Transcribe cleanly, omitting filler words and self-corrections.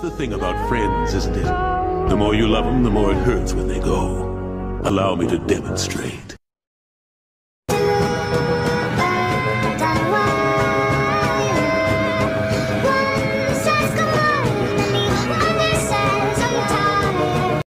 the thing about friends, isn't it? The more you love them, the more it hurts when they go. Allow me to demonstrate.